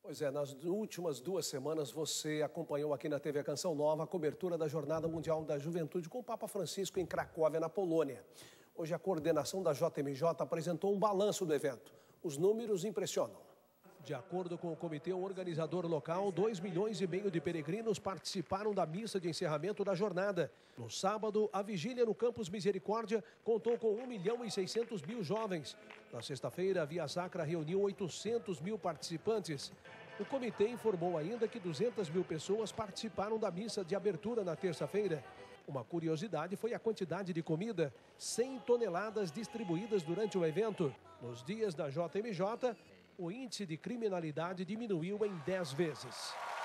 Pois é, nas últimas 2 semanas você acompanhou aqui na TV Canção Nova a cobertura da Jornada Mundial da Juventude com o Papa Francisco em Cracóvia, na Polônia. Hoje a coordenação da JMJ apresentou um balanço do evento. Os números impressionam. De acordo com o comitê organizador local, 2,5 milhões de peregrinos participaram da missa de encerramento da jornada. No sábado, a vigília no Campus Misericórdia contou com 1.600.000 jovens. Na sexta-feira, a Via Sacra reuniu 800.000 participantes. O comitê informou ainda que 200.000 pessoas participaram da missa de abertura na terça-feira. Uma curiosidade foi a quantidade de comida, 100 toneladas distribuídas durante o evento. Nos dias da JMJ, o índice de criminalidade diminuiu em 10 vezes.